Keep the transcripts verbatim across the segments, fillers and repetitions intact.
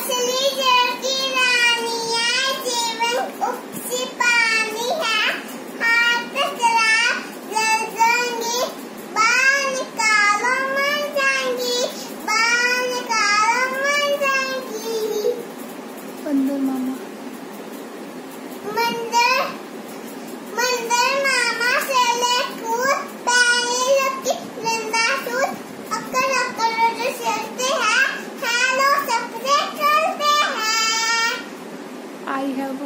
असली जल की रानी है, जीवन उपसी पानी है, हाथ चला जल जाएंगी, बाहर निकालो मर जाएंगी, बाहर निकालो मर जाएंगी। बंदर मामा मंदिर मंदिर मामा से ले कूद, पहले सबकी जिंदा सूद, अक्कर अक्कर जो चलते हैं, हेलो सबसे चलते हैं। I have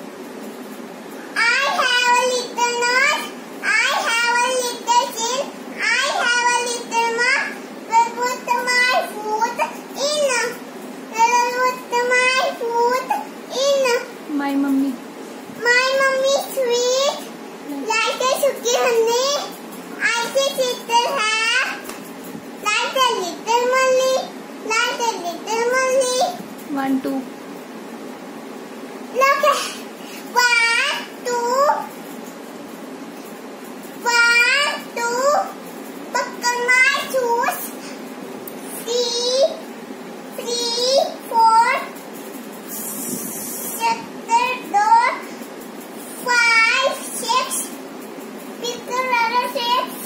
I have a little nose, I have a little chin, I have a little mouth, but put my foot in, put my foot in. my mummy. My mummy sweet, like a suki honey, I say little hair, like a little money, like a little money. One, two. Look at one, two, one, two. Buckle my shoes. Three, three, four. Shut the door. Five, six. Pick another six.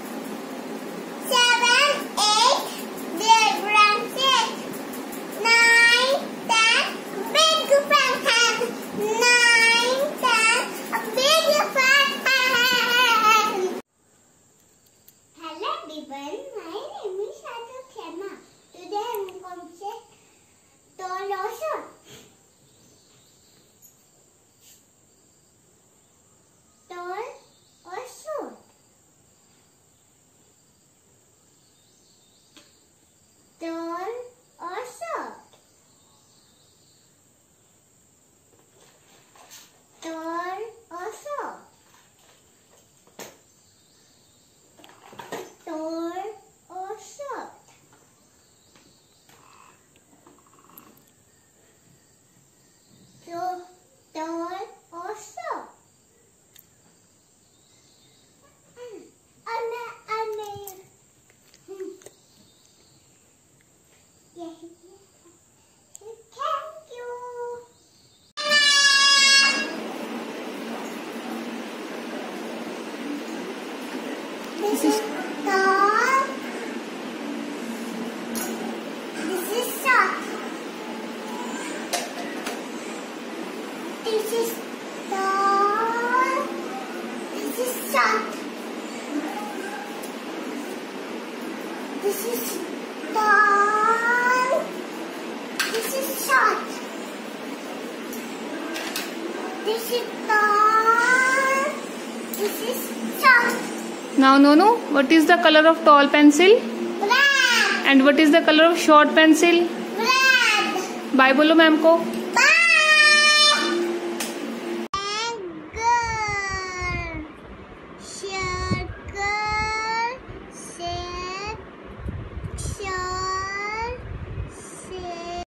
Seven, eight. Dear grandkids. Nine, ten. Big fat hand. Nine, ten. A big fat hand. Hello everyone, my name is Shema. Today I am going to say tall or short. Tall or short? Tall or short? Tall or short? Tall or short? So, tall or short? Anna, Anna. Hmm. Yeah. Thank you. This is tall. This is short. This is tall. This is short. This is tall. This is short. This is tall. This is short. Now, Nonu, what is the color of tall pencil? Red. And what is the color of short pencil? Red. Bye बोलो ma'am को.